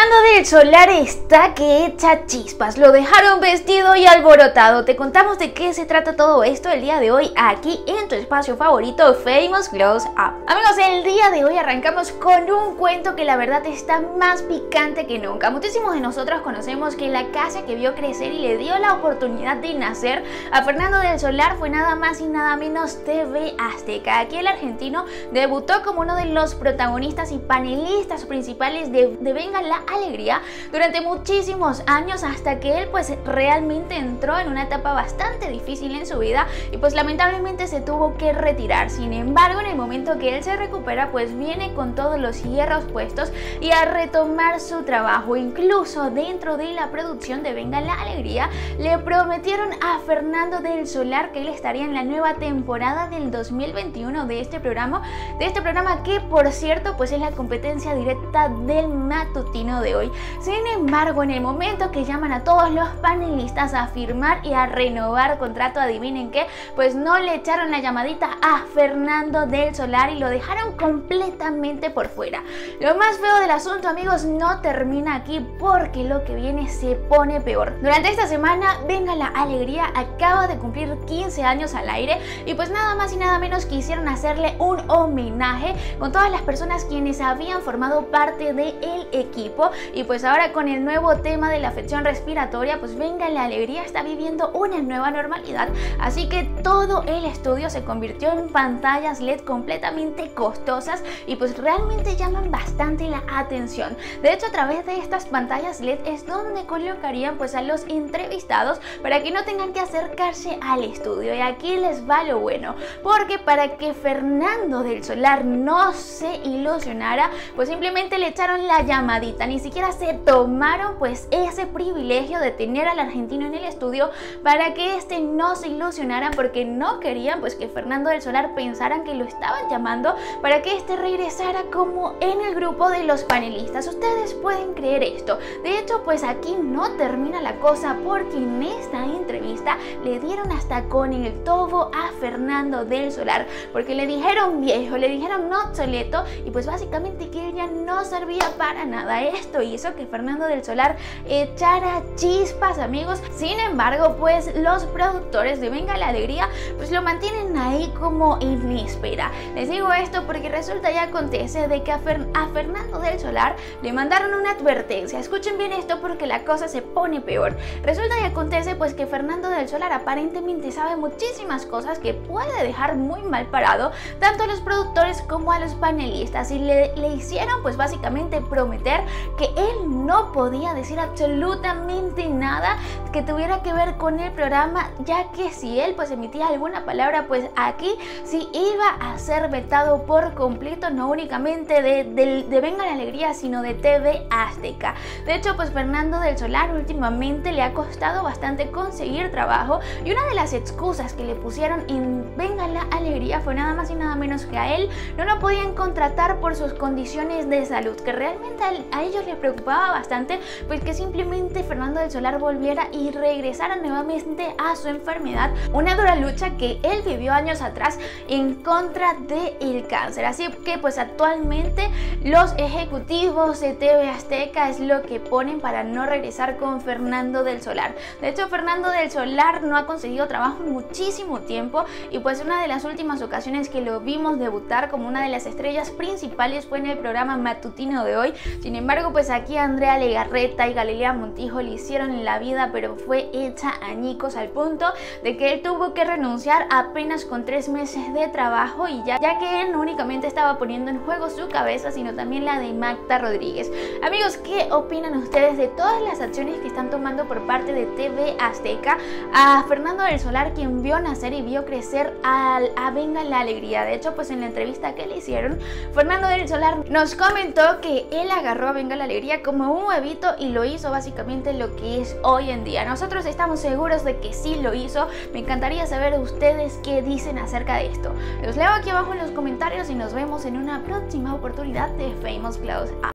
Fernando del Solar está que echa chispas, lo dejaron vestido y alborotado. Te contamos de qué se trata todo esto el día de hoy aquí en tu espacio favorito, Famous Close Up. Amigos, el día de hoy arrancamos con un cuento que la verdad está más picante que nunca. Muchísimos de nosotros conocemos que la casa que vio crecer y le dio la oportunidad de nacer a Fernando del Solar fue nada más y nada menos TV Azteca. Aquí el argentino debutó como uno de los protagonistas y panelistas principales de Venga la Alegría durante muchísimos años, hasta que él pues realmente entró en una etapa bastante difícil en su vida y pues lamentablemente se tuvo que retirar. Sin embargo, en el momento que él se recupera, pues viene con todos los hierros puestos y a retomar su trabajo. Incluso dentro de la producción de Venga la Alegría le prometieron a Fernando del Solar que él estaría en la nueva temporada del 2021 de este programa que, por cierto, pues es la competencia directa del matutino de hoy. Sin embargo, en el momento que llaman a todos los panelistas a firmar y a renovar contrato, adivinen qué, pues no le echaron la llamadita a Fernando del Solar y lo dejaron completamente por fuera. Lo más feo del asunto, amigos, no termina aquí, porque lo que viene se pone peor. Durante esta semana, Venga la Alegría acaba de cumplir 15 años al aire y pues nada más y nada menos quisieron hacerle un homenaje con todas las personas quienes habían formado parte del equipo. Y pues ahora, con el nuevo tema de la afección respiratoria, pues Venga la Alegría está viviendo una nueva normalidad, así que todo el estudio se convirtió en pantallas LED completamente costosas y pues realmente llaman bastante la atención. De hecho, a través de estas pantallas LED es donde colocarían pues a los entrevistados para que no tengan que acercarse al estudio. Y aquí les va lo bueno, porque para que Fernando del Solar no se ilusionara, pues simplemente le echaron la llamadita. Ni siquiera se tomaron pues ese privilegio de tener al argentino en el estudio para que este no se ilusionara, porque no querían pues que Fernando del Solar pensaran que lo estaban llamando para que este regresara como en el grupo de los panelistas. Ustedes pueden creer esto. De hecho, pues aquí no termina la cosa, porque en esta entrevista le dieron hasta con el tobo a Fernando del Solar, porque le dijeron viejo, le dijeron obsoleto y pues básicamente que ella no servía para nada. Esto hizo que Fernando del Solar echara chispas, amigos. Sin embargo, pues los productores de Venga la Alegría pues lo mantienen ahí como en espera. Les digo esto porque resulta y acontece de que a Fernando del Solar le mandaron una advertencia. Escuchen bien esto porque la cosa se pone peor. Resulta y acontece pues que Fernando del Solar aparentemente sabe muchísimas cosas que puede dejar muy mal parado tanto a los productores como a los panelistas, y le hicieron pues básicamente prometer que él no podía decir absolutamente nada que tuviera que ver con el programa, ya que si él pues emitía alguna palabra, pues aquí sí iba a ser vetado por completo, no únicamente de Venga la Alegría, sino de TV Azteca. De hecho, pues Fernando del Solar últimamente le ha costado bastante conseguir trabajo, y una de las excusas que le pusieron en Venga la Alegría fue nada más y nada menos que a él no lo podían contratar por sus condiciones de salud, que realmente a ellos les preocupaba bastante pues que simplemente Fernando del Solar volviera y regresara nuevamente a su enfermedad, una dura lucha que él vivió años atrás en contra del cáncer. Así que pues actualmente los ejecutivos de TV Azteca es lo que ponen para no regresar con Fernando del Solar. De hecho, Fernando del Solar no ha conseguido trabajo en muchísimo tiempo, y pues una de las últimas ocasiones que lo vimos debutar como una de las estrellas principales fue en el programa matutino de hoy. Sin embargo, pues aquí Andrea Legarreta y Galilea Montijo le hicieron en la vida, pero fue hecha añicos, al punto de que él tuvo que renunciar apenas con 3 meses de trabajo, y ya que él no únicamente estaba poniendo en juego su cabeza, sino también la de Magda Rodríguez. Amigos, ¿qué opinan ustedes de todas las acciones que están tomando por parte de TV Azteca a Fernando del Solar, quien vio nacer y vio crecer a Venga la Alegría? De hecho, pues en la entrevista que le hicieron, Fernando del Solar nos comentó que él agarró a Venga la Alegría como un huevito y lo hizo básicamente lo que es hoy en día. Nosotros estamos seguros de que sí lo hizo. Me encantaría saber ustedes qué dicen acerca de esto. Los leo aquí abajo en los comentarios y nos vemos en una próxima oportunidad de Famous Close Up.